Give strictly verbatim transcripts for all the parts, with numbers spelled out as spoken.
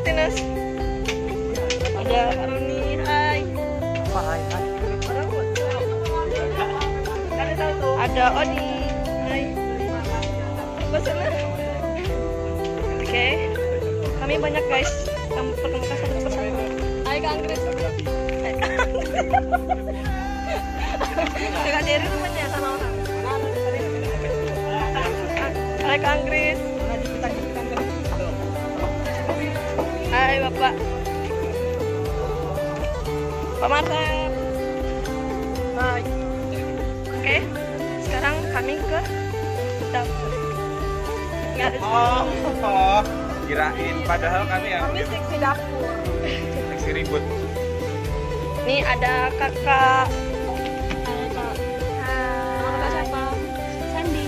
Martinez. Ada Roni, hai. Hai, hai. Ada Odi, hai. Bosan. Oke, kami banyak guys. Kami perkenalkan satu persatu. Hai Kak Anggris. Kak Jerry temannya sama orang. Hai Kak Anggris. Hai Bapak. Pak Martin. Hai. Oke, sekarang kami ke dapur. Nggak ada. Oh, oh, kirain padahal kami yang Kami seksi dapur. seksi ribut. Nih ada kakak. Halo kak. Hai. Kakak siapa? Sandi.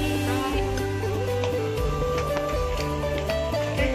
Oke.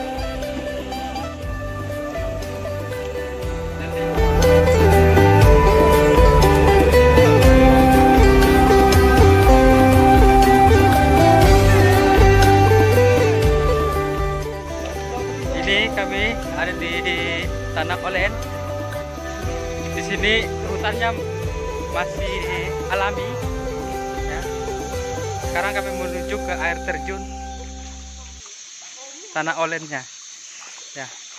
Ini kami ada di Tanah Olen. Di sini hutannya masih alami. Ya. Sekarang kami menuju ke air terjun Tanah Olennya. Ya.